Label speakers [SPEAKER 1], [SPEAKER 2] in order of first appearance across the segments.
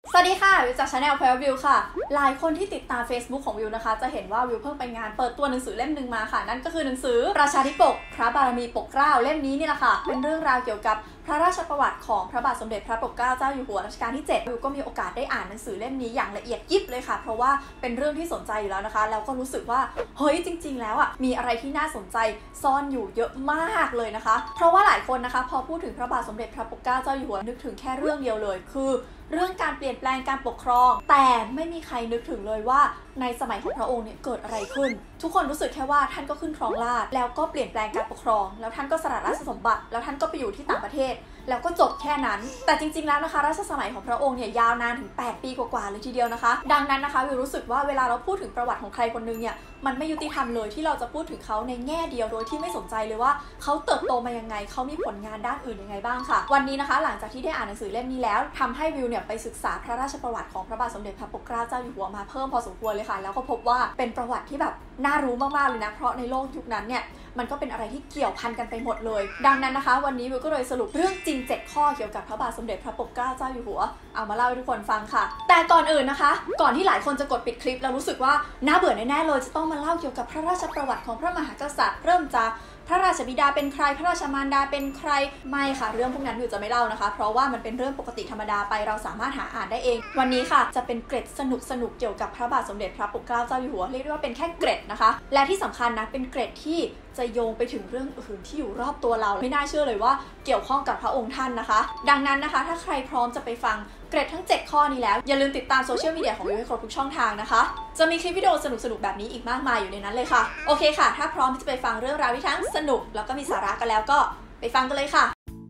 [SPEAKER 1] สวัสดีค่ะวิวจาก Channel Private View ค่ะหลายคนที่ติดตาม Facebook ของวิวนะคะจะเห็นว่าวิวเพิ่งไปงานเปิดตัวหนังสือเล่มหนึ่งมาค่ะนั่นก็คือหนังสือประชาธิปกพระบารมีปกเกล้าเล่มนี้นี่แหละค่ะเป็นเรื่องราวเกี่ยวกับพระราชประวัติของพระบาทสมเด็จพระปกเกล้าเจ้าอยู่หัวรัชกาลที่7วิวก็มีโอกาสได้อ่านหนังสือเล่มนี้อย่างละเอียดยิบเลยค่ะเพราะว่าเป็นเรื่องที่สนใจอยู่แล้วนะคะแล้วก็รู้สึกว่าเฮ้ยจริงๆแล้วมีอะไรที่น่าสนใจซ่อนอยู่เยอะมากเลยนะคะเพราะว่าหลายคนนะคะพอพูดถึงพระบาทสมเด็จพระปกเกล้าเจ้าอยู่หัวนึกถึงแค่เรื่องเดียวเลยคือเรื่องการเปลี่ยนแปลงการปกครองแต่ไม่มีใครนึกถึงเลยว่าในสมัยของพระองค์เนี่ยเกิดอะไรขึ้นทุกคนรู้สึกแค่ว่าท่านก็ขึ้นครองราชย์แล้วก็เปลี่ยนแปลงการปกครองแล้วท่านก็สละราชสมบัติแล้วท่านก็ไปอยู่ที่ต่างประเทศแล้วก็จบแค่นั้นแต่จริงๆแล้วนะคะรัชสมัยของพระองค์เนี่ยยาวนานถึง8ปีกว่าๆเลยทีเดียวนะคะดังนั้นนะคะวิวรู้สึกว่าเวลาเราพูดถึงประวัติของใครคนนึงเนี่ยมันไม่ยุติธรรมเลยที่เราจะพูดถึงเขาในแง่เดียวโดยที่ไม่สนใจเลยว่าเขาเติบโตมายังไงเขามีผลงานด้านอื่นยังไงบ้างค่ะวันนี้นะคะหลังจากที่ได้อ่านหนังสือเล่มนี้แล้วทำให้วิวเนี่ยไปศึกษาพระราชประวัติของพระบาทสมเด็จพระปกเกล้าเจ้าอยู่หัวมาเพิ่มพอสมควรเลยค่ะแล้วก็พบว่าเป็นประวัติที่แบบน่ารู้มากๆเลยนะเพราะในโลกยุคนั้นเนี่ยมันก็เป็นอะไรที่เกี่ยวพันกันไปหมดเลยดังนั้นนะคะวันนี้วิวก็เลยสรุปเรื่องจริง7ข้อเกี่ยวกับพระบาทสมเด็จพระปกเกล้าเจ้าอยู่หัวเอามาเล่าให้ทุกคนฟังค่ะแต่ก่อนอื่นนะคะก่อนที่หลายคนจะกดปิดคลิปแล้วรู้สึกว่าน่าเบื่อแน่ๆเลยจะต้องมาเล่าเกี่ยวกับพระราชประวัติของพระมหากษัตริย์เริ่มจากพระราชบิดาเป็นใครพระราชมารดาเป็นใครไม่ค่ะเรื่องพวกนั้นวิวจะไม่เล่านะคะเพราะว่ามันเป็นเรื่องปกติธรรมดาไปเราสามารถหาอ่านได้เองวันนี้ค่ะจะเป็นเกร็ดสนุกเกี่ยวกับพระบาทสมเด็จพระปกเกล้าเจ้าอยู่หัวเรียกได้ว่าเป็นแค่เกร็ดนะคะและที่สำคัญนะเป็นเกร็ดที่จะโยงไปถึงเรื่องอื่นที่อยู่รอบตัวเราไม่น่าเชื่อเลยว่าเกี่ยวข้องกับพระองค์ท่านนะคะดังนั้นนะคะถ้าใครพร้อมจะไปฟังเกร็ดทั้ง7ข้อนี้แล้วอย่าลืมติดตามโซเชียลมีเดียของวิวให้ครบทุกช่องทางนะคะจะมีคลิปวิดีโอสนุกแบบนี้อีกมากมายอยู่ในนั้นเลยค่ะโอเคค่ะถ้าพร้อมที่จะไปฟังเรื่องราวที่ทั้งสนุกแล้วก็มีสาระกันแล้วก็ไปฟังกันเลยค่ะ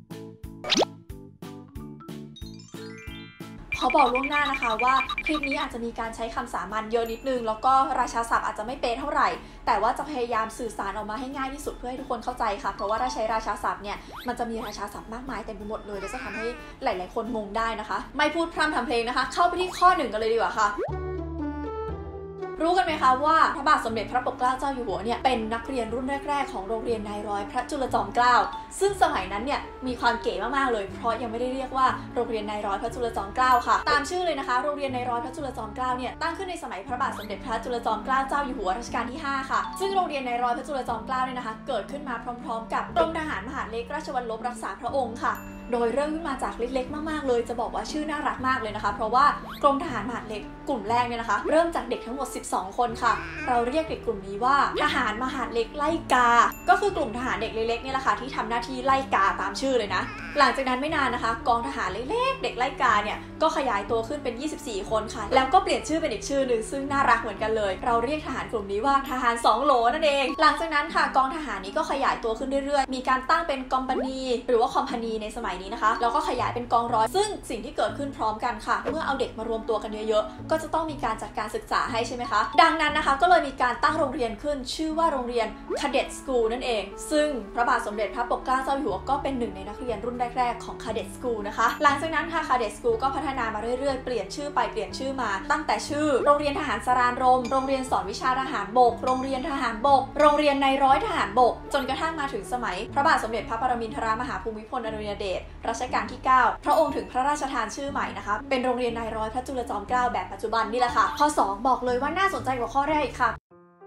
[SPEAKER 1] ขอบอกล่วงหน้านะคะว่าคลิปนี้อาจจะมีการใช้คำสามัญเยอะนิดนึงแล้วก็ราชาศัพท์อาจจะไม่เป๊ะเท่าไหร่แต่ว่าจะพยายามสื่อสารออกมาให้ง่ายที่สุดเพื่อให้ทุกคนเข้าใจค่ะเพราะว่าถ้าใช้ราชาศัพท์เนี่ยมันจะมีราชาศัพท์มากมายเต็มไปหมดเลยและจะทำให้หลายๆคนงงได้นะคะไม่พูดพร่ำทำเพลงนะคะเข้าไปที่ข้อ1กันเลยดีกว่าค่ะรู้กันไหมคะว่าพระบาทสมเด็จพระปกเกล้าเจ้าอยู่หัวเนี่ยเป็นนักเรียนรุ่นแรกๆของโรงเรียนนายร้อยพระจุลจอมเกล้าซึ่งสมัยนั้นเนี่ยมีความเก๋มากๆเลยเพราะยังไม่ได้เรียกว่าโรงเรียนนายร้อยพระจุลจอมเกล้าค่ะตามชื่อเลยนะคะโรงเรียนนายร้อยพระจุลจอมเกล้าเนี่ยตั้งขึ้นในสมัยพระบาทสมเด็จพระจุลจอมเกล้าเจ้าอยู่หัวรัชกาลที่5ค่ะซึ่งโรงเรียนนายร้อยพระจุลจอมเกล้าเนี่ยนะคะเกิดขึ้นมาพร้อมๆกับกรมทหารมหาดเล็กราชวัลลบรักษาพระองค์ค่ะโดยเริ่มขึ้นมาจากเล็กๆมากๆเลยจะบอกว่าชื่อน่ารักมากเลยนะคะเพราะว่ากรมทหารมหาดเล็กกลุ่มแรกเนี่ยนะคะเริ่มจากเด็กทั้งหมด12คนค่ะเราเรียกเด็กกลุ่มนี้ว่าทหารมหาดเล็กไล่กาก็คือกลุ่มทหารเด็กเล็กๆนี่แหละค่ะที่ทำหน้าที่ไล่กาตามชื่อเลยนะหลังจากนั้นไม่นานนะคะกองทหารเล็กๆเด็กไล่กาเนี่ยก็ขยายตัวขึ้นเป็น24คนค่ะแล้วก็เปลี่ยนชื่อเป็นอีกชื่อหนึ่งซึ่งน่ารักเหมือนกันเลยเราเรียกทหารกลุ่มนี้ว่าทหาร2โหลนั่นเองหลังจากนั้นค่ะกองทหารนี้ก็ขยายตัวขึ้นเรื่อยๆมีการตั้งเป็นกอมพานีหรือว่าคอมพานีในสมัยนี้นะคะแล้วก็ขยายเป็นกองร้อยซึ่งสิ่งที่เกิดขึ้นพร้อมกันค่ะเมื่อเอาเด็กมารวมตัวกันเยอะๆก็จะต้องมีการจัดการศึกษาให้ใช่ไหมคะดังนั้นนะคะก็เลยมีการตั้งโรงเรียนขึ้นชื่อว่าโรงเรียน Cadet School นั่นเองซึ่งพระบาทสมเด็จพระปกเกล้าเจ้าอยู่หัวก็เป็นหนึ่งในนักเรียนรุ่นแรกๆของ Cadet School นะคะหลังจากนั้นค่ะ Cadet School ก็พัฒนามาเรื่อยๆเปลี่ยนชื่อไปเปลี่ยนชื่อมาตั้งแต่ชื่อโรงเรียนทหารสรานรมโรงเรียนสอนวิชาทหารบกโรงเรียนทหารบกโรงเรียนนายร้อยทหารบกจนกระทั่งมาถึงสมัยพระบาทสมเด็จพระปรมินทรมหาภูมิพลอดุลยเดชรัชกาลที่9พระองค์ถึงพระราชทานชื่อใหม่นะคะเป็นโรงเรียนนายร้อยพระจุลจอมเกล้าแบบปัจจุบันนี่แหละค่ะข้อ2บอกเลยว่าน่าสนใจกว่าข้อแรกอีกค่ะ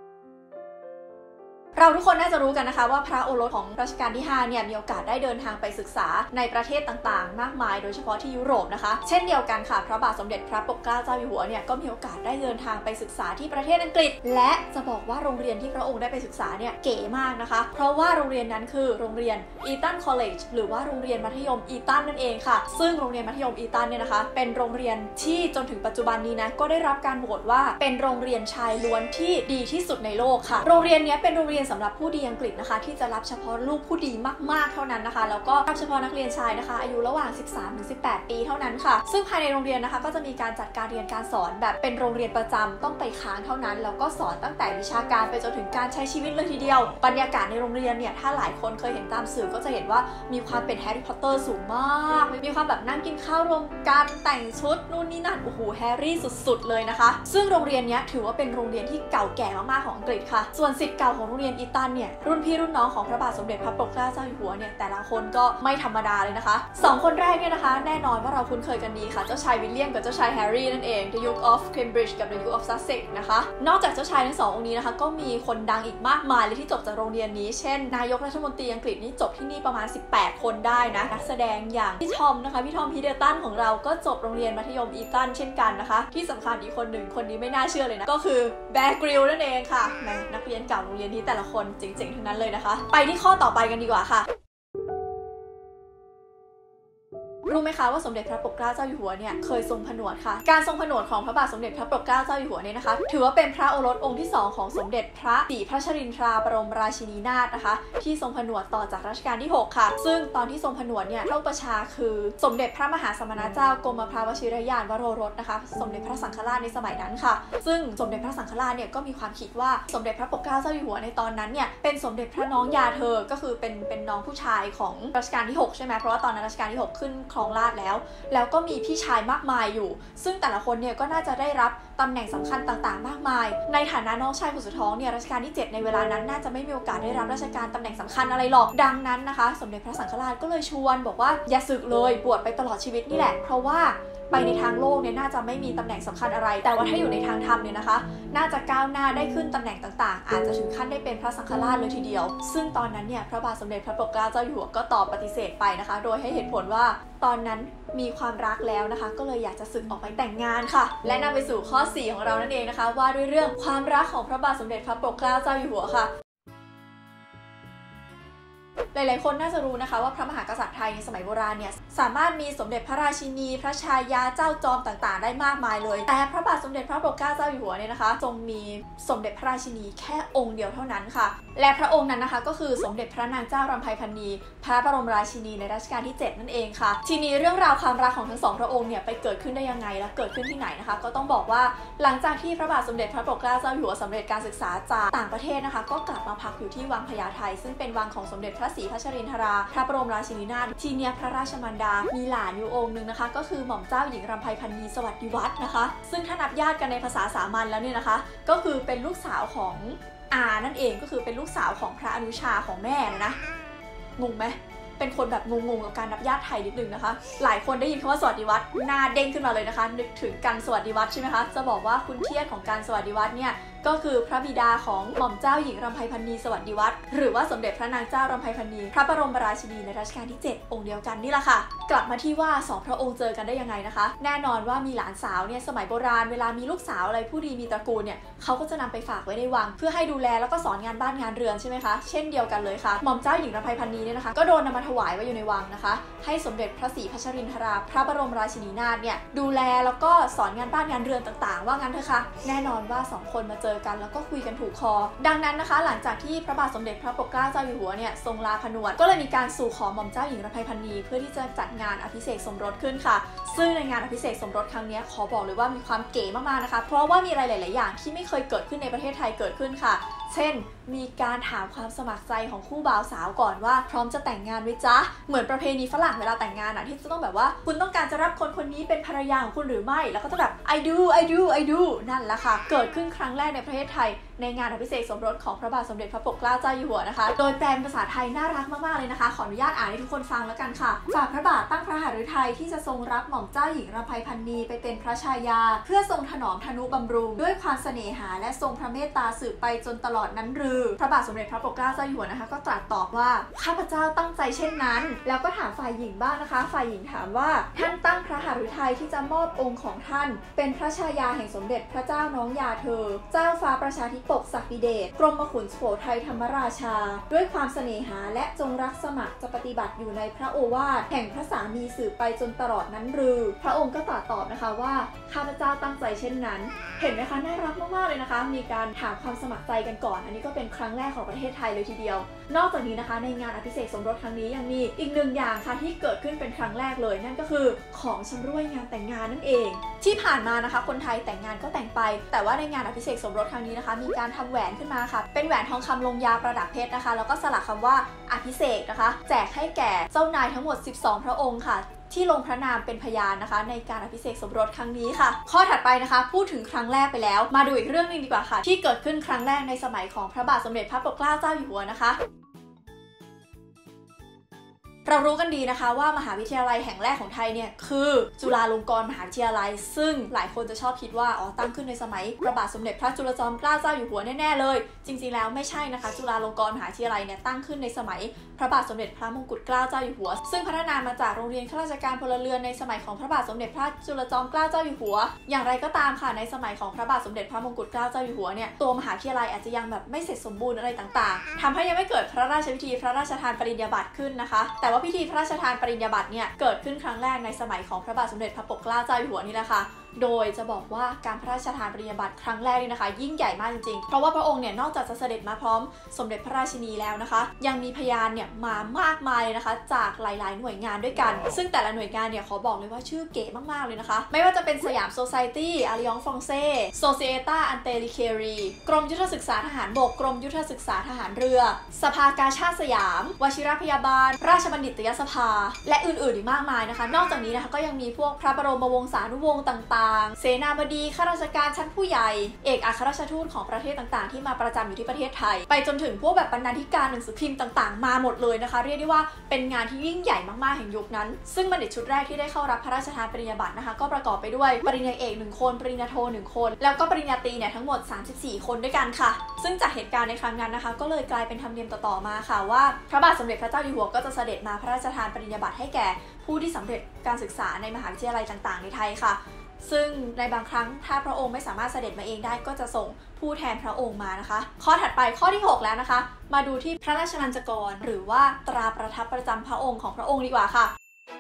[SPEAKER 1] เราทุกคนน่าจะรู้กันนะคะว่าพระโอรสของรัชกาลที่5เนี่ยมีโอกาสได้เดินทางไปศึกษาในประเทศต่างๆมากมายโดยเฉพาะที่ยุโรปนะคะเช่นเดียวกันค่ะพระบาทสมเด็จพระปกเกล้าเจ้าอยู่หัวเนี่ยก็มีโอกาสได้เดินทางไปศึกษาที่ประเทศอังกฤษและจะบอกว่าโรงเรียนที่พระองค์ได้ไปศึกษาเนี่ยเก๋มากนะคะเพราะว่าโรงเรียนนั้นคือโรงเรียน Eton College หรือว่าโรงเรียนมัธยมอีตันนั่นเองค่ะซึ่งโรงเรียนมัธยมอีตันเนี่ยนะคะเป็นโรงเรียนที่จนถึงปัจจุบันนี้นะก็ได้รับการโหวตว่าเป็นโรงเรียนชายล้วนที่ดีที่สุดในโลกค่ะโรงเรียนนี้เป็นโรงเรียนสำหรับผู้ดีอังกฤษนะคะที่จะรับเฉพาะลูกผู้ดีมากๆเท่านั้นนะคะแล้วก็รับเฉพาะนักเรียนชายนะคะอายุระหว่าง 13-18 ปีเท่านั้นค่ะซึ่งภายในโรงเรียนนะคะก็จะมีการจัดการเรียนการสอนแบบเป็นโรงเรียนประจำต้องไปค้างเท่านั้นแล้วก็สอนตั้งแต่วิชาการไปจนถึงการใช้ชีวิตเลยทีเดียวบรรยากาศในโรงเรียนเนี่ยถ้าหลายคนเคยเห็นตามสื่อก็จะเห็นว่ามีความเป็นแฮร์รี่พอตเตอร์สูงมากมีความแบบนั่งกินข้าวรวมกันแต่งชุดนู่นนี่นั่นโอ้โหแฮร์รี่สุดๆเลยนะคะซึ่งโรงเรียนนี้ถือว่าเป็นโรงเรียนที่เก่าแก่มากๆของอังกฤษค่ะส่วนศิษย์เก่าของโรงเรียนอีตันเนี่ยรุ่นพี่รุ่นน้องของพระบาทสมเด็จพระปกเกล้าเจ้าอยู่หัวเนี่ยแต่ละคนก็ไม่ธรรมดาเลยนะคะ2คนแรกเนี่ยนะคะแน่นอนว่าเราคุ้นเคยกันดีค่ะเจ้าชายวิลเลียมกับเจ้าชายแฮร์รี่นั่นเอง The Duke of Cambridge กับ The Duke of Sussex นะคะนอกจากเจ้าชายทั้ง2องค์นี้นะคะก็มีคนดังอีกมากมายเลยที่จบจากโรงเรียนนี้เช่นนายกรัฐมนตรีอังกฤษนี่จบที่นี่ประมาณ18คนได้นะนักแสดงอย่างพี่ทอมนะคะพี่ทอมฮีเดลตันของเราก็จบโรงเรียนมัธยมอีตันเช่นกันนะคะที่สำคัญอีกคนหนึ่งคนนี้ไม่น่าเชื่อเลยนะก็คือแบร์กริลนั่นเองค่ะนักเรียนเก่าโรงเรียนนี้แต่ละคนเจ๋งๆทั้งนั้นเลยนะคะไปที่ข้อต่อไปกันดีกว่าค่ะรู้ไหมคะว่าสมเด็จพระปกเกล้าเจ้าอยู่หัวเนี่ยเคยทรงผนวดค่ะการทรงผนวดของพระบาทสมเด็จพระปกเกล้าเจ้าอยู่หัวเนี่ยนะคะถือว่าเป็นพระโอรสองค์ที่2ของสมเด็จพระศรีพระชรินทราบรมราชินีนาถนะคะที่ทรงผนวดต่อจากรัชกาลที่6ค่ะซึ่งตอนที่ทรงผนวดเนี่ยพระอุปชาคือสมเด็จพระมหาสมณเจ้ากรมพระวชิรยานวโรรสนะคะสมเด็จพระสังฆราชในสมัยนั้นค่ะซึ่งสมเด็จพระสังฆราชเนี่ยก็มีความคิดว่าสมเด็จพระปกเกล้าเจ้าอยู่หัวในตอนนั้นเนี่ยเป็นสมเด็จพระน้องยาเธอก็คือเป็นน้องผู้ชายของรัชกาลที่6ใช่ไหมเพราะว่าตอนนั้นรัชกาลที่6ขึ้นครองราชแล้วก็มีพี่ชายมากมายอยู่ซึ่งแต่ละคนเนี่ยก็น่าจะได้รับตำแหน่งสำคัญต่างๆมากมายในฐานะน้องชายคนสุดท้องเนี่ยรัชกาลที่7ในเวลานั้นน่าจะไม่มีโอกาสได้รับราชการตำแหน่งสำคัญอะไรหรอกดังนั้นนะคะสมเด็จพระสังฆราชก็เลยชวนบอกว่าอย่าสึกเลยบวชไปตลอดชีวิตนี่แหละเพราะว่าไปในทางโลกเนี่ยน่าจะไม่มีตำแหน่งสำคัญอะไรแต่ว่าถ้าอยู่ในทางธรรมเนี่ยนะคะน่าจะก้าวหน้าได้ขึ้นตำแหน่งต่างๆอาจจะถึงขั้นได้เป็นพระสังฆราชเลยทีเดียวซึ่งตอนนั้นเนี่ยพระบาทสมเด็จพระปกเกล้าเจ้าอยู่หัวก็ตอบปฏิเสธไปนะคะโดยให้เหตุผลว่าตอนนั้นมีความรักแล้วนะคะก็เลยอยากจะสึกออกไปแต่งงานค่ะและนำไปสู่ข้อ4ของเรานั่นเองนะคะว่าด้วยเรื่องความรักของพระบาทสมเด็จพระปกเกล้าเจ้าอยู่หัวค่ะหลายๆคนน่าจะรู้นะคะว่าพระมหากษัตริย์ไทยในสมัยโบราณเนี่ยสามารถมีสมเด็จพระราชินีพระชายาเจ้าจอมต่างๆได้มากมายเลยแต่พระบาทสมเด็จพระปกเกล้าเจ้าอยู่หัวเนี่ยนะคะทรงมีสมเด็จพระราชินีแค่องค์เดียวเท่านั้นค่ะและพระองค์นั้นนะคะก็คือสมเด็จพระนางเจ้ารำไพพรรณีพระบรมราชินีในรัชกาลที่7นั่นเองค่ะทีนี้เรื่องราวความรักของทั้ง2พระองค์เนี่ยไปเกิดขึ้นได้ยังไงและเกิดขึ้นที่ไหนนะคะก็ต้องบอกว่าหลังจากที่พระบาทสมเด็จพระปกเกล้าเจ้าอยู่หัวสำเร็จการศึกษาจากต่างประเทศนะคะก็กลับมาพักอยู่ที่วังพญาไทซึ่งเป็นวังของสมเด็จพระศรีพระชรินทราพระบรมราชินีนาถทีเนี้ยพระราชมารดามีหลานอยู่องค์นึงนะคะก็คือหม่อมเจ้าหญิงรำไพพรรณีสวัสดิวัฒน์นะคะซึ่งถ้านับญาติกันในภาษาสามัญแล้วเนี่ยนะคะก็คือเป็นลูกสาวของอานั่นเองก็คือเป็นลูกสาวของพระอนุชาของแม่นะงงไหมเป็นคนแบบงงๆกับการนับญาติไทยนิดนึงนะคะหลายคนได้ยินคำว่าสวัสดิวัฒน์หน้าเด้งขึ้นมาเลยนะคะนึกถึงกันสวัสดิวัฒน์ใช่ไหมคะจะบอกว่าคุณเทียดของการสวัสดิวัฒน์เนี่ยก็คือพระบิดาของหม่อมเจ้าหญิงรำไพพรรณีสวัสดิวัฒน์หรือว่าสมเด็จพระนางเจ้ารำไพพรรณีพระบรมราชินีในรัชกาลที่7องค์เดียวกันนี่แหละค่ะกลับมาที่ว่า2พระองค์เจอกันได้ยังไงนะคะแน่นอนว่ามีหลานสาวเนี่ยสมัยโบราณเวลามีลูกสาวอะไรผู้ดีมีตระกูลเนี่ยเขาก็จะนำไปฝากไว้ในวังเพื่อให้ดูแลแล้วก็สอนงานบ้านงานเรือนใช่ไหมคะเช่นเดียวกันเลยค่ะหม่อมเจ้าหญิงรำไพพรรณีเนี่ยนะคะก็โดนนำมาถวายไว้อยู่ในวังนะคะให้สมเด็จพระศรีพระชรินทราพระบรมราชินีนาถเนี่ยดูแลแล้วก็สอนงานบ้านงานเรือนต่างๆว่างั้นเถอะค่ะแน่นอนว่า2คนมาเจอกันแล้วก็คุยกันถูกคอดังนั้นนะคะหลังจากที่พระบาทสมเด็จพระปกเกล้าเจ้าอยู่หัวเนี่ยทรงลาผนวดก็เลยมีการสู่ขอหม่อมเจ้าหญิงรำไพพรรณีเพื่อที่จะจัดงานอภิเษกสมรสขึ้นค่ะซึ่งในงานอภิเษกสมรสครั้งนี้ขอบอกเลยว่ามีความเก๋มากๆนะคะเพราะว่ามีอะไรหลายๆอย่างที่ไม่เคยเกิดขึ้นในประเทศไทยเกิดขึ้นค่ะเช่นมีการถามความสมัครใจของคู่บ่าวสาวก่อนว่าพร้อมจะแต่งงานไหมจ๊ะเหมือนประเพณีฝรั่งเวลาแต่งงานที่จะต้องแบบว่าคุณต้องการจะรับคนคนนี้เป็นภรรยาของคุณหรือไม่แล้วก็จะแบบ I do นั่นแหละค่ะเกิดขึ้นครั้งแรกในประเทศไทยในงานอภิเษกสมรสของพระบาทสมเด็จพระปกเกล้าเจ้าอยู่หัวนะคะโดยแปลเป็นภาษาไทยน่ารักมากๆเลยนะคะขออนุญาตอ่านให้ทุกคนฟังแล้วกันค่ะฝ่าพระบาทตั้งพระหฤทัยที่จะทรงรับหม่อมเจ้าหญิงรำไพพรรณีไปเป็นพระชายาเพื่อทรงถนอมทนุบำรุงด้วยความเสน่หาและทรงพระเมตตาสืบไปจนตลอดนั้นรือพระบาทสมเด็จพระปกเกล้าเจ้าอยู่หัวนะคะก็ตรัสตอบว่าข้าพเจ้าตั้งใจเช่นนั้นแล้วก็ถามฝ่ายหญิงบ้างนะคะฝ่ายหญิงถามว่าท่านตั้งพระหฤทัยที่จะมอบองค์ของท่านเป็นพระชายาแห่งสมเด็จพระเจ้าน้องยาเธอเจ้าฟ้าประชาธิปกศักดิเดชกรมขุนสุโขทัยธรรมราชาด้วยความเสน่หาและจงรักสมัครจะปฏิบัติอยู่ในพระโอวาทแห่งพระสามีสืบไปจนตลอดนั้นรือพระองค์ก็ตรัสตอบนะคะว่าข้าพเจ้าตั้งใจเช่นนั้นเห็นไหมคะน่ารักมากๆเลยนะคะมีการถามความสมัครใจกันก่อนอันนี้ก็เป็นครั้งแรกของประเทศไทยเลยทีเดียวนอกจากนี้นะคะในงานอภิเษกสมรสครั้งนี้ยังมีอีกหนึ่งอย่างค่ะที่เกิดขึ้นเป็นครั้งแรกเลยนั่นก็คือของชำร่วยงานแต่งงานนั่นเองที่ผ่านมานะคะคนไทยแต่งงานก็แต่งไปแต่ว่าในงานอภิเษกสมรสครั้งนี้นะคะมีการทำแหวนขึ้นมาค่ะเป็นแหวนทองคำลงยาประดับเพชรนะคะแล้วก็สลักคำว่าอภิเษกนะคะแจกให้แก่เจ้านายทั้งหมด12พระองค์ค่ะที่ลงพระนามเป็นพยานนะคะในการอภิเษกสมรสครั้งนี้ค่ะข้อถัดไปนะคะพูดถึงครั้งแรกไปแล้วมาดูอีกเรื่องนึงดีกว่าค่ะที่เกิดขึ้นครั้งแรกในสมัยของพระบาทสมเด็จพระปกเกล้าเจ้าอยู่หัวนะคะเรารู้กันดีนะคะว่ามหาวิทยาลัยแห่งแรกของไทยเนี่ยคือจุฬาลงกรณ์มหาวิทยาลัยซึ่งหลายคนจะชอบคิดว่าตั้งขึ้นในสมัยพระบาทสมเด็จพระจุลจอมเกล้าเจ้าอยู่หัวแน่ๆเลยจริงๆแล้วไม่ใช่นะคะจุฬาลงกรณ์มหาวิทยาลัยเนี่ยตั้งขึ้นในสมัยพระบาทสมเด็จพระมงกุฎเกล้าเจ้าอยู่หัวซึ่งพัฒนามาจากโรงเรียนข้าราชการพลเรือนในสมัยของพระบาทสมเด็จพระจุลจอมเกล้าเจ้าอยู่หัวอย่างไรก็ตามค่ะในสมัยของพระบาทสมเด็จพระมงกุฎเกล้าเจ้าอยู่หัวเนี่ยตัวมหาวิทยาลัยอาจจะยังแบบไม่เสร็จสมบูรณ์อะไรต่างๆทำให้ยังไม่เกิดพระราชพิธีพระราชทานปริญญาบัตรขึ้นนะคะแต่ว่าพิธีพระราชทานปริญญาบัตรเนี่ยเกิดขึ้นครั้งแรกในสมัยของพระบาทสมเด็จพระปกเกล้าเจ้าอยู่หัวนี่แหละค่ะโดยจะบอกว่าการพระราชทานปริญญาบัตรครั้งแรกนี่นะคะยิ่งใหญ่มากจริงๆเพราะว่าพระองค์เนี่ยนอกจากจะเสด็จมาพร้อมสมเด็จพระราชินีแล้วนะคะยังมีพยานเนี่ยมามากมายเลยนะคะจากหลายๆหน่วยงานด้วยกันซึ่งแต่ละหน่วยงานเนี่ยขอบอกเลยว่าชื่อเก๋มากๆเลยนะคะไม่ว่าจะเป็นสยามโซไซตี้อาริยองฟองเซ่โซเซเอต้าอันเตลิเครีกรมยุทธศึกษาทหารบกกรมยุทธศึกษาทหารเรือสภากาชาดสยามวชิรพยาบาลราชบัณฑิตยสภาและอื่นๆอีกมากมายนะคะนอกจากนี้นะคะก็ยังมีพวกพระบรมวงศานุวงศ์ต่างๆเสนาบดีข้าราชการชั้นผู้ใหญ่เอกอัครราชทูตของประเทศต่างๆที่มาประจำอยู่ที่ประเทศไทยไปจนถึงพวกแบบบรรณาธิการหนังสือพิมพ์ต่างๆมาหมดเลยนะคะเรียกได้ว่าเป็นงานที่ยิ่งใหญ่มากๆแห่งยุคนั้นซึ่งบัณฑิตชุดแรกที่ได้เข้ารับพระราชทานปริญญาบัตรนะคะก็ประกอบไปด้วยปริญญาเอก1คนปริญญาโท1คนแล้วก็ปริญญาตรีเนี่ยทั้งหมด34คนด้วยกันค่ะซึ่งจากเหตุการณ์ในครั้งนั้นนะคะก็เลยกลายเป็นธรรมเนียมต่อๆมาค่ะว่าพระบาทสมเด็จพระเจ้าอยู่หัวก็จะเสด็จมาพระราชทานปริญญาบัตรให้แก่ผู้ที่สำเร็จการศึกษาในมหาวิทยาลัยต่างๆในไทยค่ะซึ่งในบางครั้งถ้าพระองค์ไม่สามารถเสด็จมาเองได้ก็จะส่งผู้แทนพระองค์มานะคะข้อถัดไปข้อที่6แล้วนะคะมาดูที่พระราชลัญจกรหรือว่าตราประทับประจำพระองค์ของพระองค์ดีกว่าค่ะ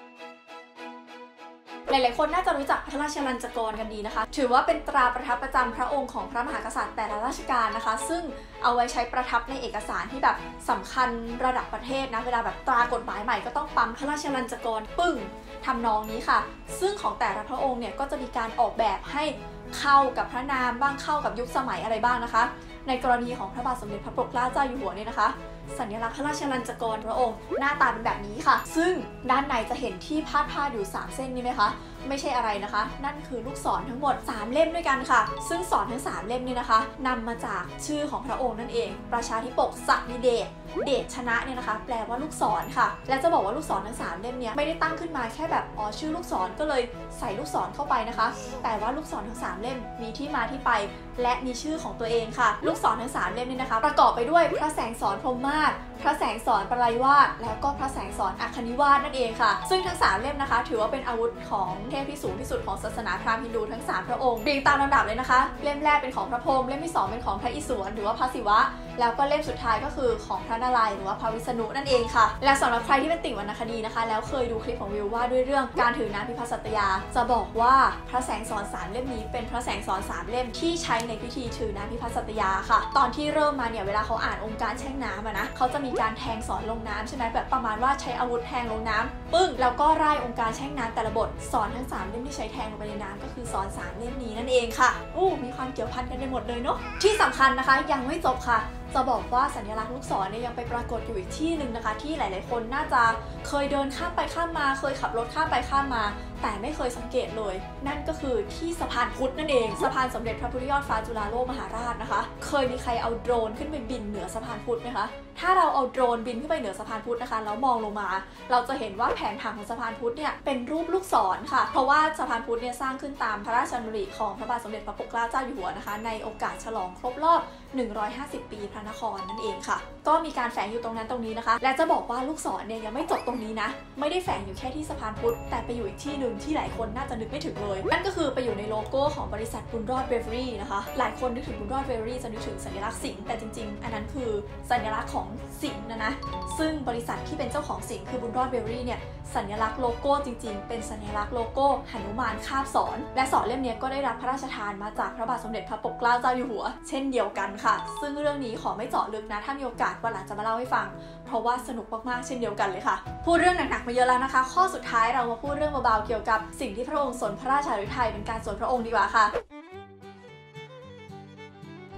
[SPEAKER 1] หลายๆคนน่าจะรู้จักพระราชลัญจกรกันดีนะคะถือว่าเป็นตราประทับประจำพระองค์ของพระมหากษัตริย์แต่ละราชการนะคะซึ่งเอาไว้ใช้ประทับในเอกสารที่แบบสำคัญระดับประเทศนะเวลาแบบตรากฎหมายใหม่ก็ต้องปั๊มพระราชลัญจกรปึ้งทำนองนี้ค่ะซึ่งของแต่ละพระองค์เนี่ยก็จะมีการออกแบบให้เข้ากับพระนามบ้างเข้ากับยุคสมัยอะไรบ้างนะคะในกรณีของพระบาทสมเด็จพระปกเกล้าเจ้าอยู่หัวเนี่ยนะคะสัญลักษณ์พระราชลัญจกรพระองค์หน้าตาเป็นแบบนี้ค่ะซึ่งด้านในจะเห็นที่พาดอยู่3เส้นนี่ไหมคะไม่ใช่อะไรนะคะนั่นคือลูกศรทั้งหมด3เล่มด้วยกันค่ะซึ่งศรทั้ง3เล่มนี่นะคะนำมาจากชื่อของพระองค์นั่นเองประชาธิปกศักดิเดชเดชชนะเนี่ยนะคะแปลว่าลูกศรค่ะและจะบอกว่าลูกศรทั้ง3เล่มเนี่ยไม่ได้ตั้งขึ้นมาแค่แบบชื่อลูกศรก็เลยใส่ลูกศรเข้าไปนะคะแต่ว่าลูกศรทั้ง3เล่มมีที่มาที่ไปและมีชื่อของตัวเองค่ะลูกศรทั้ง3เล่มนี่นะคะประกอบไปด้วยพระแสงสอนพรหมมาศพระแสงสอนปรายวาสแล้วก็พระแสงสอนอัคคณิวาสนั่นเองค่ะซึ่งทั้ง3เล่มนะคะถือว่าเป็นอาวุธของเทพที่สูงที่สุดของศาสนาพราหมณ์ฮินดูทั้ง3พระองค์เรียงตามลำดับเลยนะคะเล่มแรกเป็นของพระพรหมเล่มที่2เป็นของพระอิศวรหรือว่าพระศิวะแล้วก็เล่มสุดท้ายก็คือของพระนารายณ์หรือว่าพระวิษณุนั่นเองค่ะและสำหรับใครที่เป็นติ่งวรรณคดีนะคะแล้วเคยดูคลิปของวิวว่าด้วยเรื่องการถือน้ำพิพัฒน์สัตยาจะบอกว่าพระแสงสอน3เล่มนี้เป็นพระแสงสอน3เล่มที่ใช้ในพิธีถือน้ำพิพัฒน์สัตยาค่ะตอนที่เริ่มมาเนี่ยเวลาเขาอ่านองค์การแช่งน้ำนะเขาจะมีการแทงสอนลงน้ำใช่ไหมแบบประมาณว่าใช้อาวุธแทงลงน้ำปึ้งแล้วก็ไล่องค์การแช่งน้ำแต่ละบทสอนทั้ง3เล่มที่ใช้แทงลงไปในน้ำก็คือสอน3เล่มนี้นั่นเองค่ะมีความเกี่ยวพันกันไปหมดเลยเนาะที่สำคัญนะคะยังไม่จบค่ะจะบอกว่าสัญลักษณ์ลูกศรเนี่ยยังไปปรากฏอยู่อีกที่หนึ่งนะคะที่หลายๆคนน่าจะเคยเดินข้ามไปข้ามมาเคยขับรถข้ามไปข้ามมาแต่ไม่เคยสังเกตเลยนั่นก็คือที่สะพานพุทธนั่นเองสะพานสมเด็จพระพุทธยอดฟ้าจุฬาโลกมหาราชนะคะเคยมีใครเอาโดรนขึ้นไปบินเหนือสะพานพุทธไหมคะถ้าเราเอาโดรนบินขึ้นไปเหนือสะพานพุทธนะคะแล้วมองลงมาเราจะเห็นว่าแผนผังของสะพานพุทธเนี่ยเป็นรูปลูกศรค่ะเพราะว่าสะพานพุทธเนี่ยสร้างขึ้นตามพระราชดำริของพระบาทสมเด็จพระปกเกล้าเจ้าอยู่หัวนะคะในโอกาสฉลองครบรอบ150 ปีพระนครนั่นเองค่ะก็มีการแฝงอยู่ตรงนั้นตรงนี้นะคะและจะบอกว่าลูกศรเนี่ยยังไม่จบตรงนี้นะไม่ได้แฝงอยู่แค่ที่สะพานพุทธแต่ไปอยู่อีกที่หนึ่งที่หลายคนน่าจะนึกไม่ถึงเลยนั่นก็คือไปอยู่ในโลโก้ของบริษัทบุญรอดเบเวอรี่นะคะหลายคนนึกถึงบุญรอดเบเวอรี่จะนึกถึงสัญลักษณ์สิงห์แต่จริงๆอันนั้นคือสัญลักษณ์ของสิงห์นะซึ่งบริษัทที่เป็นเจ้าของสิงห์คือบุญรอดเบเวอรี่เนี่ยสัญลักษณ์โลโก้จริงๆเป็นสัญลักษณ์โลโก้หนุมานคาบศรและศรเล่มนี้ก็ได้รับพระราชทานมาจากพระบาทสมเด็จพระปกเกล้าเจ้าอยู่หัวเช่นเดียวกันค่ะซึ่งเรื่องนี้ขอไม่เจาะลึกนะถ้ามีโอกาสวันหลังจะมาเล่าให้ฟังเพราะว่าสนุกมากๆเช่นเดียวกันเลยค่ะพูดเรื่องหนักๆมาเยอะแล้วนะคะข้อสุดท้ายเรามาพูดเรื่องเบาๆเกี่ยวกับสิ่งที่พระองค์สนพระราชฤทัยเป็นการสนพระองค์ดีกว่าค่ะ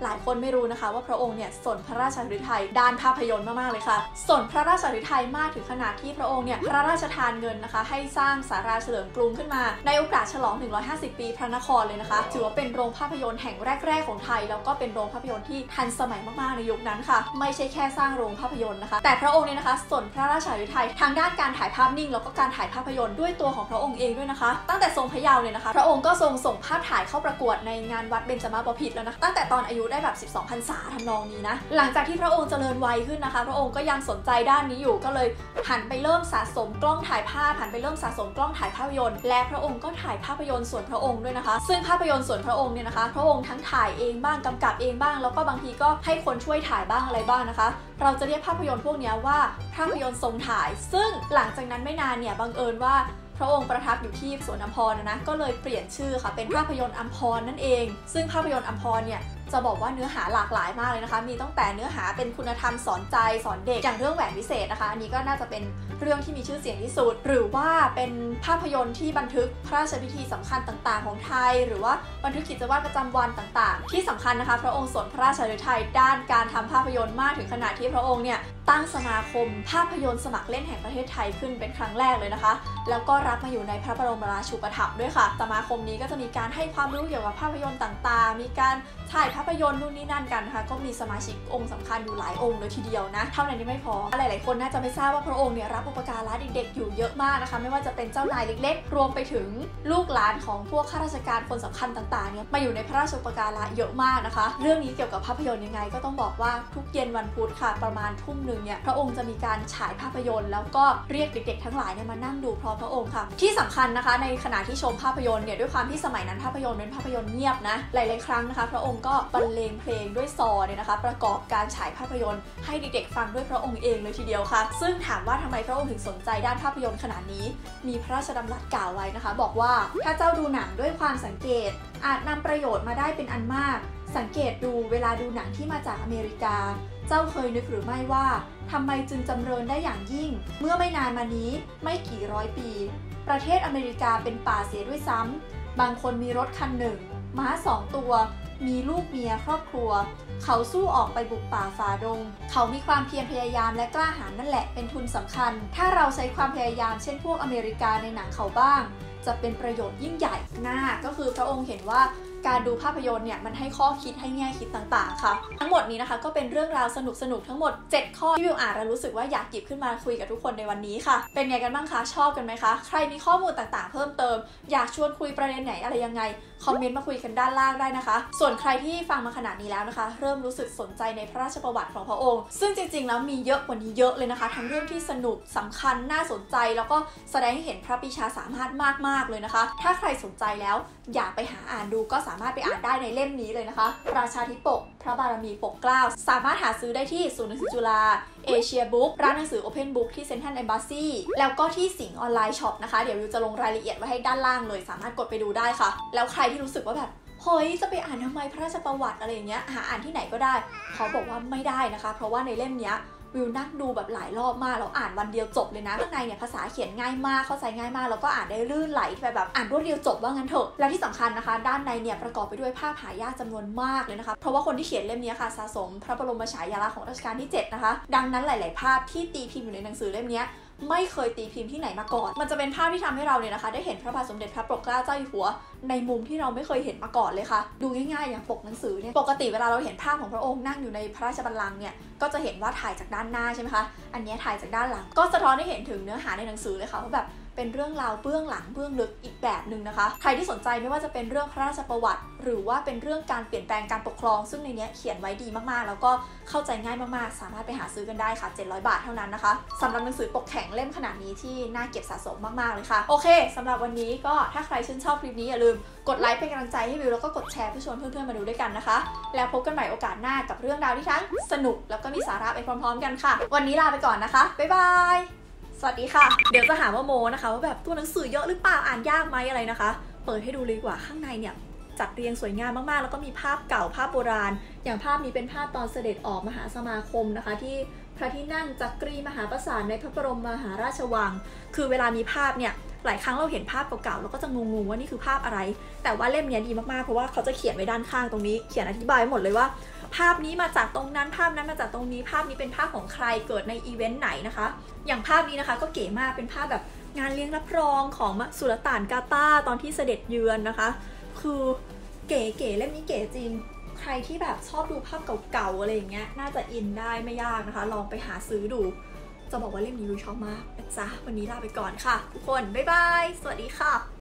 [SPEAKER 1] หลายคนไม่รู้นะคะว่าพระองค์เนี่ยสนพระราชฤทัยด้านภาพยนตร์มากๆเลยค่ะสนพระราชฤทัยมากถึงขนาดที่พระองค์เนี่ยพระราชทานเงินนะคะให้สร้างศาลาเฉลิมกรุงขึ้นมาในโอกาสฉลอง150 ปีพระนครเลยนะคะถือว่าเป็นโรงภาพยนตร์แห่งแรกๆของไทยแล้วก็เป็นโรงภาพยนตร์ที่ทันสมัยมากๆในยุคนั้นค่ะไม่ใช่แค่สร้างโรงภาพยนตร์นะคะแต่พระองค์เนี่ยนะคะสนพระราชฤทัยทางด้านการถ่ายภาพนิ่งแล้วก็การถ่ายภาพยนตร์ด้วยตัวของพระองค์เองด้วยนะคะตั้งแต่ทรงพระเยาว์เนี่ยนะคะพระองค์ก็ทรงส่งภาพถ่ายเข้าประกวดในงานวัดเบญจมาบพิตรแล้วนะตั้งแต่ตอนอายุได้แบบ12 พรรษาทำนองนี้นะหลังจากที่พระองค์เจริญวัยขึ้นนะคะพระองค์ก็ยังสนใจด้านนี้อยู่ก็เลยหันไปเริ่มสะสมกล้องถ่ายภาพหันไปเริ่มสะสมกล้องถ่ายภาพยนตร์และพระองค์ก็ถ่ายภาพยนตร์ส่วนพระองค์ด้วยนะคะซึ่งภาพยนตร์ส่วนพระองค์เนี่ยนะคะพระองค์ทั้งถ่ายเองบ้างกำกับเองบ้างแล้วก็บางทีก็ให้คนช่วยถ่ายบ้างอะไรบ้างนะคะเราจะเรียกภาพยนตร์พวกนี้ว่าภาพยนตร์ทรงถ่ายซึ่งหลังจากนั้นไม่นานเนี่ยบังเอิญว่าพระองค์ประทับอยู่ที่สวนอัมพรนะก็เลยเปลี่ยนชื่อค่ะเป็นภาพยนตร์อัมพรนั่นเองซึ่งภาพยนตร์อัมพรเนี่ยจะบอกว่าเนื้อหาหลากหลายมากเลยนะคะมีตั้งแต่เนื้อหาเป็นคุณธรรมสอนใจสอนเด็กอย่างเรื่องแหวนวิเศษนะคะอันนี้ก็น่าจะเป็นเรื่องที่มีชื่อเสียงที่สุดหรือว่าเป็นภาพยนตร์ที่บันทึกพระราชพิธีสำคัญต่างๆของไทยหรือว่าบันทึกกิจวัตรประจำวันต่างๆที่สำคัญนะคะพระองค์สนพระราชฤทัยด้านการทำภาพยนตร์มากถึงขนาดที่พระองค์เนี่ยตั้งสมาคมภาพยนตร์สมัครเล่นแห่งประเทศไทยขึ้นเป็นครั้งแรกเลยนะคะแล้วก็รับมาอยู่ในพระบรมราชูปถัมภ์ด้วยค่ะสมาคมนี้ก็จะมีการให้ความรู้เกี่ยวกับภาพยนตร์ต่างๆมีการถ่ายภาพยนตร์นู่นนี่นั่นกันนะคะก็มีสมาชิกองค์สำคัญอยู่หลายองค์เลยทีเดียวนะเท่านั้นยังไม่พอหลายๆคนน่าจะไม่ทราบว่าพระองค์เนี่ยรับอุปการะเด็กๆอยู่เยอะมากนะคะไม่ว่าจะเป็นเจ้านายเล็กๆรวมไปถึงลูกหลานของพวกข้าราชการคนสำคัญต่างๆเนี่ยมาอยู่ในพระราชอุปการะเยอะมากนะคะเรื่องนี้เกี่ยวกับภาพยนตร์ยังไงก็ต้องบอกว่าทุกเย็นวันพุธค่ะประมาณทุ่มหนึ่งเนี่ยพระองค์จะมีการฉายภาพยนตร์แล้วก็เรียกเด็กๆทั้งหลายเนี่ยมานั่งดูพร้อมพระองค์ค่ะที่สำคัญนะคะในขณะที่ชมภาพยนตร์เนี่ยด้วยความที่สมัยนั้นภาพยนตร์เป็นภาพยนตร์เงียบนะหลายๆครั้งนะคะพระองค์ก็บรรเลงเพลงด้วยซอเนี่ยนะคะประกอบการฉายภาพยนตร์ให้เด็กๆฟังด้วยพระองค์เองเลยทีเดียวค่ะซึ่งถามว่าทำไมพระองค์ถึงสนใจด้านภาพยนตร์ขนาดนี้มีพระราชดำรัสกล่าวไว้นะคะบอกว่าถ้าเจ้าดูหนังด้วยความสังเกตอาจนำประโยชน์มาได้เป็นอันมากสังเกตดูเวลาดูหนังที่มาจากอเมริกาเจ้าเคยนึกหรือไม่ว่าทำไมจึงจำเริญได้อย่างยิ่งเมื่อไม่นานมานี้ไม่กี่ร้อยปีประเทศอเมริกาเป็นป่าเสียด้วยซ้ำบางคนมีรถคันหนึ่งม้า2 ตัวมีลูกเมียครอบครัวเขาสู้ออกไปบุกป่าฝ่าดงเขามีความเพียรพยายามและกล้าหาญนั่นแหละเป็นทุนสำคัญถ้าเราใช้ความพยายามเช่นพวกอเมริกาในหนังเขาบ้างจะเป็นประโยชน์ยิ่งใหญ่ก็คือพระองค์เห็นว่าการดูภาพยนตร์เนี่ยมันให้ข้อคิดให้แง่คิดต่างๆค่ะทั้งหมดนี้นะคะก็เป็นเรื่องราวสนุกๆทั้งหมด7ข้อที่วิวอ่านแล้วรู้สึกว่าอยากหยิบขึ้นมาคุยกับทุกคนในวันนี้ค่ะเป็นไงกันบ้างคะชอบกันไหมคะใครมีข้อมูลต่างๆเพิ่มเติมอยากชวนคุยประเด็นไหนอะไรยังไงคอมเมนต์มาคุยกันด้านล่างได้นะคะส่วนใครที่ฟังมาขนาดนี้แล้วนะคะเริ่มรู้สึกสนใจในพระราชประวัติของพระองค์ซึ่งจริงๆแล้วมีเยอะกว่านี้เยอะเลยนะคะทั้งเรื่องที่สนุกสำคัญน่าสนใจแล้วก็แสดงให้เห็นพระปรีชาสามารถมากๆเลยนะคะถ้าใครสนใจแล้วอยากไปหาอ่านดูก็สามารถไปอ่านได้ในเล่มนี้เลยนะคะราชาธิปกพระบารมีปกเกล้าสามารถหาซื้อได้ที่ศูนย์หนังสือจุฬาเอเชียบุ๊กร้านหนังสือ Open Book ที่ Central Embassy แล้วก็ที่สิงห์ออนไลน์ช็อปนะคะเดี๋ยววิวจะลงรายละเอียดไว้ให้ด้านล่างเลยสามารถกดไปดูได้ค่ะแล้วใครที่รู้สึกว่าแบบเฮ้ยจะไปอ่านทำไมพระราชประวัติอะไรอย่างเงี้ยหาอ่านที่ไหนก็ได้เขาบอกว่าไม่ได้นะคะเพราะว่าในเล่มเนี้ยวิวนั่งดูแบบหลายรอบมากแล้วอ่านวันเดียวจบเลยนะข้างในเนี่ยภาษาเขียนง่ายมากเข้าใจง่ายมากแล้วก็อ่านได้ลื่นไหลแบบอ่านรวดเดียวจบว่างั้นเถอะและที่สำคัญนะคะด้านในเนี่ยประกอบไปด้วยภาพหายากจำนวนมากเลยนะคะเพราะว่าคนที่เขียนเล่มนี้ค่ะสะสมพระบรมฉายาลักษณ์ของรัชกาลที่7นะคะดังนั้นหลายๆภาพที่ตีพิมพ์อยู่ในหนังสือเล่มนี้ไม่เคยตีพิมพ์ที่ไหนมาก่อนมันจะเป็นภาพที่ทำให้เราเนี่ยนะคะได้เห็นพระบาทสมเด็จพระปกเกล้าเจ้าอยู่หัวในมุมที่เราไม่เคยเห็นมาก่อนเลยค่ะดูง่ายๆอย่างปกหนังสือเนี่ยปกติเวลาเราเห็นภาพของพระองค์นั่งอยู่ในพระราชบัลลังก์เนี่ยก็จะเห็นว่าถ่ายจากด้านหน้าใช่ไหมคะอันนี้ถ่ายจากด้านหลังก็สะท้อนให้เห็นถึงเนื้อหาในหนังสือเลยค่ะว่าแบบเป็นเรื่องราวเบื้องหลังเบื้องลึกอีกแบบหนึ่งนะคะใครที่สนใจไม่ว่าจะเป็นเรื่องพระราชประวัติหรือว่าเป็นเรื่องการเปลี่ยนแปลงการปกครองซึ่งในนี้เขียนไว้ดีมากๆแล้วก็เข้าใจง่ายมากๆสามารถไปหาซื้อกันได้ค่ะ700 บาทเท่านั้นนะคะสำหรับหนังสือปกแข็งเล่มขนาดนี้ที่น่าเก็บสะสมมากๆเลยค่ะโอเคสำหรับวันนี้ก็ถ้าใครชื่นชอบคลิปนี้อย่าลืมกดไลค์เป็นกำลังใจให้วิวแล้วก็กดแชร์เพื่อชวนเพื่อนๆมาดูด้วยกันนะคะแล้วพบกันใหม่โอกาสหน้ากับเรื่องราวที่ทั้งสนุกแล้วก็มีสาระไปพร้อมๆกันค่ะวันนี้ลาไปก่อนนะคะบ๊ายบายสวัสดีค่ะเดี๋ยวจะหาว่าโมนะคะว่าแบบตัวหนังสือเยอะหรือเปล่าอ่านยากไหมอะไรนะคะเปิดให้ดูเลยดีกว่าข้างในเนี่ยจัดเรียงสวยงามมากๆแล้วก็มีภาพเก่าภาพโบราณอย่างภาพนี้เป็นภาพตอนเสด็จออกมหาสมาคมนะคะที่พระที่นั่งจักรีมหาปราสาทในพระบรมมหาราชวังคือเวลามีภาพเนี่ยหลายครั้งเราเห็นภาพเก่าๆเราก็จะงงๆว่านี่คือภาพอะไรแต่ว่าเล่มนี้ดีมากๆเพราะว่าเขาจะเขียนไว้ด้านข้างตรงนี้เขียนอธิบายหมดเลยว่าภาพนี้มาจากตรงนั้นภาพนั้นมาจากตรงนี้ภาพนี้เป็นภาพของใครเกิดในอีเวนต์ไหนนะคะอย่างภาพนี้นะคะก็เก๋มากเป็นภาพแบบงานเลี้ยงรับรองของสุลต่านกาตาร์ตอนที่เสด็จเยือนนะคะคือเก๋ๆเล่มนี้เก๋จริงใครที่แบบชอบดูภาพเก่าๆอะไรอย่างเงี้ยน่าจะอินได้ไม่ยากนะคะลองไปหาซื้อดูจะบอกว่าเล่มนี้วิวชอบมากนะจ๊ะวันนี้ลาไปก่อนค่ะทุกคนบ๊ายบายสวัสดีค่ะ